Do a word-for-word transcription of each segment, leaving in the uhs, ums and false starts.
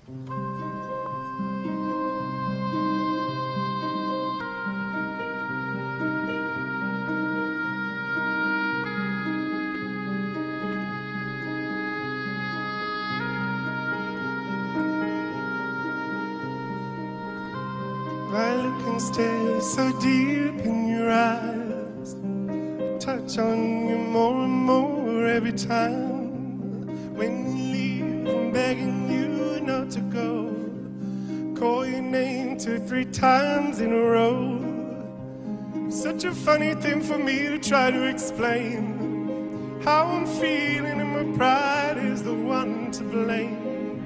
My looking stares so deep in your eyes, touch on you more and more every time. When you leave, I'm begging you not to go. Call your name two, three times in a row. Such a funny thing for me to try to explain how I'm feeling, and my pride is the one to blame.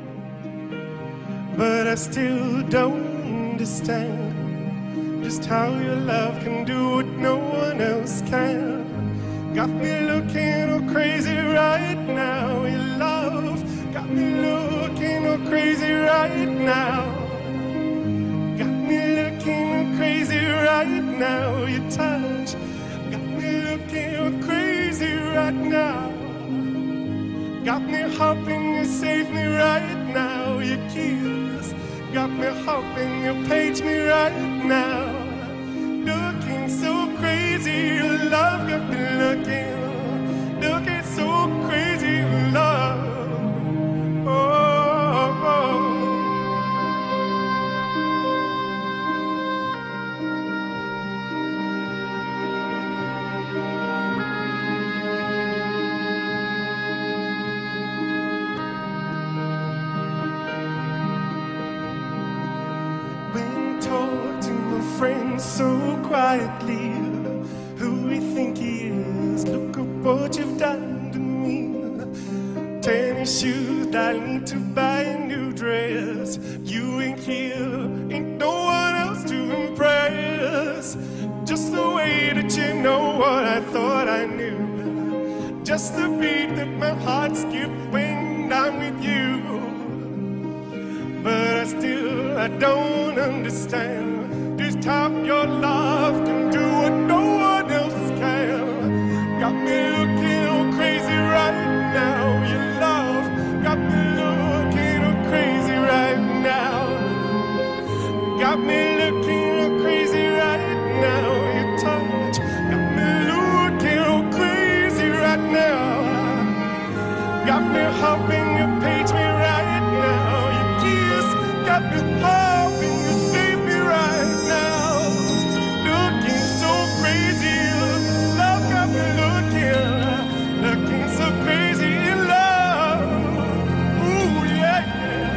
But I still don't understand just how your love can do what no one else can. Got me looking all crazy right now. Your love got me looking all crazy right now. Got me looking all crazy right now. Your touch got me looking all crazy right now. Got me hoping you save me right now. Your kiss got me hoping you page me right now. Looking so crazy, your love got me looking, looking so crazy, your love. Oh, oh. Friends so quietly, who we think he is. Look at what you've done to me. Tennis shoes, I need to buy a new dress. You ain't here, ain't no one else to impress. Just the way that you know what I thought I knew. Just the beat that my heart skipped when I'm with you. But I still, I don't understand just how your love can do what no one else can. Got me looking all crazy right now. Your love got me looking all crazy right now. Got me looking all crazy right now. Your touch got me looking all crazy right now. Got me hoping you page me right now. Your kiss got me hoping you save me right now. Looking so crazy, love got me looking, looking so crazy in love. Ooh, yeah, yeah.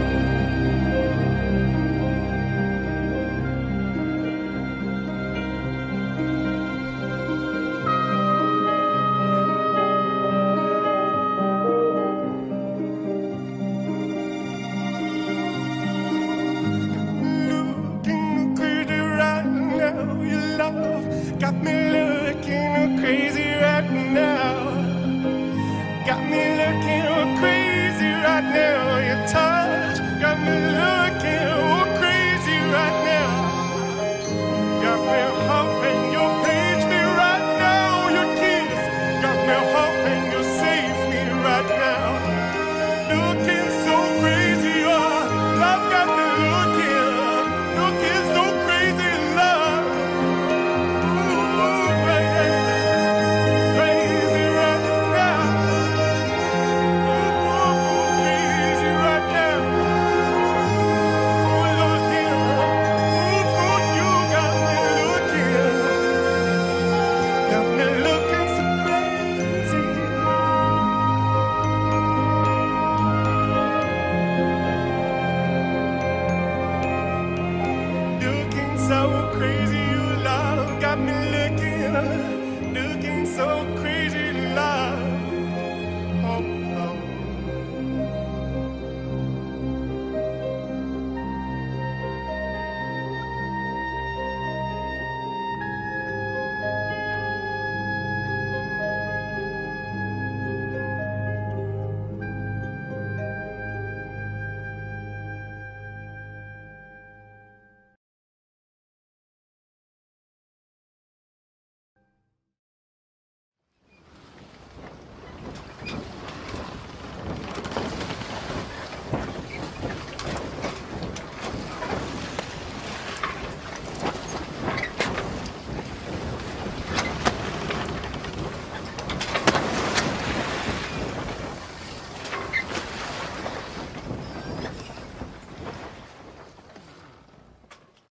Looking crazy right now. Your love got me looking crazy right now. Got me looking crazy right now. Your touch got me looking